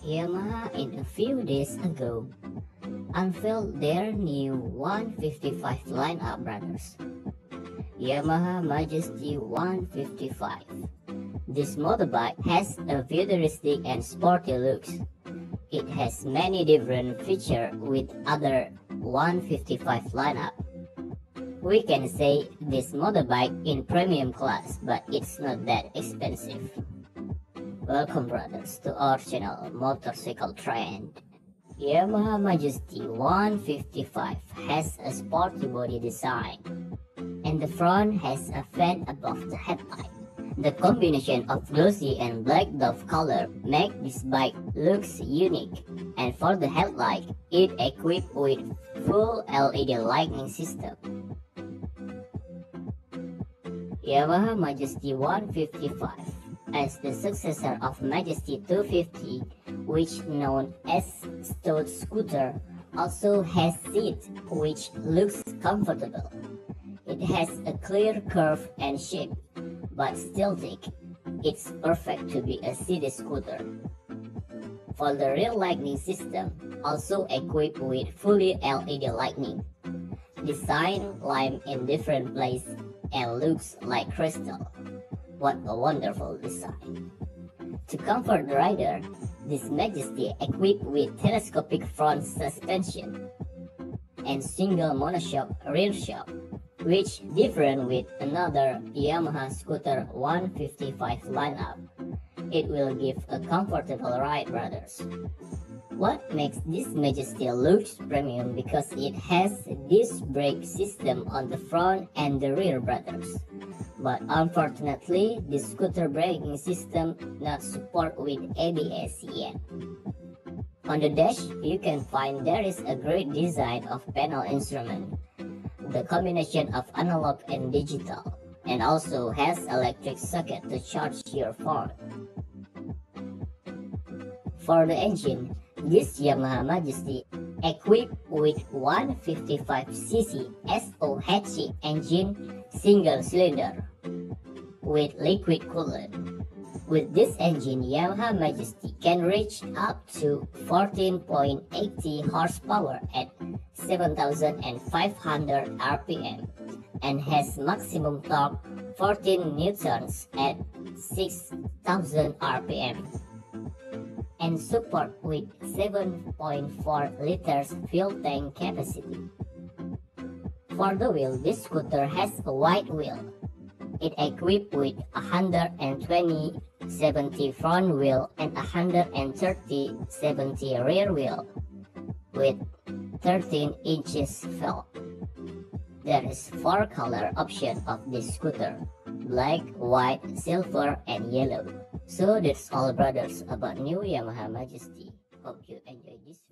Yamaha in a few days ago unveiled their new 155 lineup, brothers. Yamaha Majesty 155. This motorbike has a futuristic and sporty looks. It has many different features with other 155 lineup. We can say this motorbike in premium class, but it's not that expensive. Welcome, brothers, to our channel Motorcycle Trend. Yamaha Majesty 155 has a sporty body design, and the front has a fan above the headlight. The combination of glossy and black dove color make this bike looks unique, and for the headlight, it equipped with full LED lighting system. Yamaha Majesty 155, as the successor of Majesty 250, which known as Stout Scooter, also has seat which looks comfortable. It has a clear curve and shape, but still thick. It's perfect to be a city scooter. For the rear lighting system, also equipped with fully LED lighting. Design lime in different places and looks like crystal. What a wonderful design. To comfort the rider, this Majesty equipped with telescopic front suspension and single monoshock rear shock, which different with another Yamaha Scooter 155 lineup. It will give a comfortable ride, brothers. What makes this Majesty looks premium because it has this brake system on the front and the rear, brothers. But unfortunately, this scooter braking system not support with ABS yet. On the dash, you can find there is a great design of panel instrument, the combination of analog and digital, and also has electric socket to charge your phone. For the engine, this Yamaha Majesty equipped with 155cc SOHC engine single cylinder with liquid coolant. With this engine, Yamaha Majesty can reach up to 14.80 horsepower at 7,500 RPM and has maximum torque 14 newtons at 6,000 RPM and support with 7.4 liters fuel tank capacity. For the wheel, this scooter has a wide wheel. It equipped with 120/70 front wheel and 130/70 rear wheel with 13 inches felt. There is 4 color option of this scooter: black, white, silver, and yellow. So that's all, brothers, about new Yamaha Majesty. Hope you enjoy this